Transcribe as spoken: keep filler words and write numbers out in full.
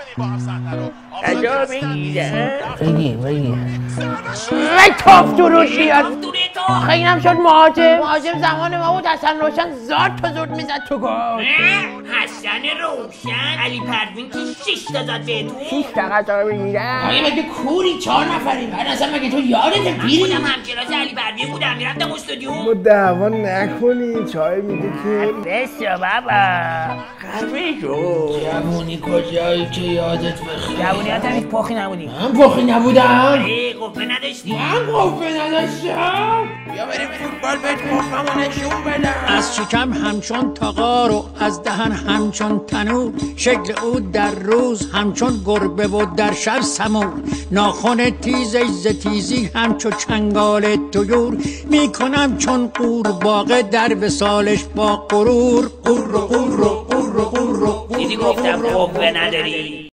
اجا بگیره بگی بگی ای توف درود بیاد خیلیم شد مهاجم مهاجم زمان ما بود حسن روشن زاد تا زود میزد تو گل حسن روشن علی پروین که شش تا زد بهتون شیش تا قطار بگیرم آیا مگه کوری چهار نفریم بعد اصلا مگه تو یادت بیری بودم همکلاس علی پروین بودم میرفتم استودیو ما دعوا نکنی چای میده که بسیا بابا خفه شو جوونی کجایی که یادت بخیر جوونی ها هیچ پاخی نبودی من پاخی نبودم ای قفه نداشتی من قفه نداشتم بیا بریم فوتبال بهت قفمو نشون بدم از شکم همچون تاقار و از دهن همچون تنور شکل او در روز همچون گربه و در شب سمور ناخن تیزش ز تیزی همچون چنگال طیور میکنم چون قورباغه در وصالش با غرور قور قور قور قور دیدی گفتم قفه نداری